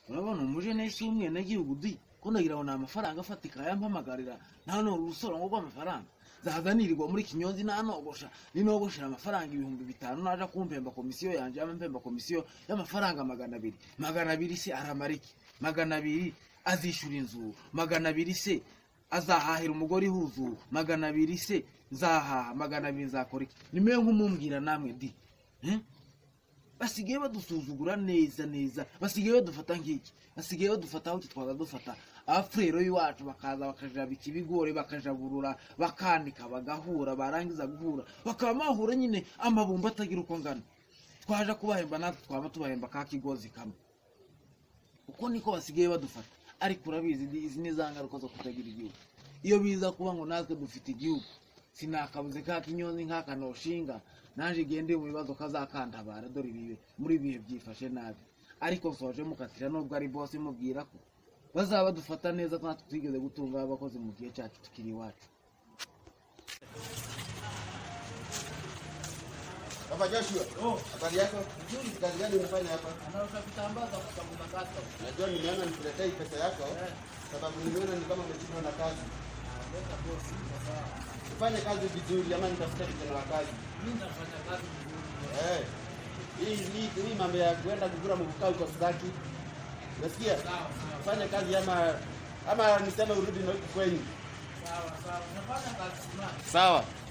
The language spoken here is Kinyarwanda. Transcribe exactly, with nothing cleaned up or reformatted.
urabona umuje nese umwe nagihugu di ko ndagira ngo namafaranga afatika yampamagarira nta no rusoro ngo amafaranga zahazanirirwa muri Kinyonzi nta nogosha ninogoshira amafaranga ibihumbi bitanu naje kumpemba komisiyo yanje yampemba komisiyo y'amafaranga magana abiri magana abiri se aramariki magana abiri azishura inzu magana abiri se azahahira umugore ihuzu magana abiri se nzaha magana abiri nzakora iki nimwe nkumumbwira namwe di eh basigaye badusuzugura neza neza basigaye badufata nk'iki basigaye badufata aho twaga dufata afrero yiwacu bakaza bakaja bikibigore bakajaburura bakanika bagahura barangiza guhura bakaba mahura nyine amabumba atagira uko ngana twaje kubahemba natwe twaba tubahemba ka kigozi kamwe uko niko basigaye badufata ariko urabizi izi nizangaruka zo kutagira igihugu iyo biza kuba ngo natwe dufite igihugu sinakabuze ka Kinyonzi nkaka noshinga nanje gende mu bibazo kazakantabara dore bibe muri bihe byifashe nabi ariko soje mukatira nubwo ari boss mubwira ko bazaba dufata neza natwe twigeze gutunga abakozi mu gihe cyacu tukiri iwacu. Baba Joshua, oh, habari yako? Nzuri, kazi gani unafanya hapa? Anauza vitambaza kwa sababu makato. Najua nimeona nikuletee pesa yako, yeah. Sababu nimeona ni kama umeshindwa na kazi. Ah, leta bosi, sawa. Ufanye kazi vizuri ama nitafuta kijana wa kazi. Mimi nafanya kazi vizuri. Eh. Hii hii hii mambo ya kwenda kugura mkao kwa sitaki. Unasikia? Sawa, sawa. Fanya kazi ama ama niseme urudi na huko kwenyu. Sawa, sawa. Nafanya kazi sana. Sawa.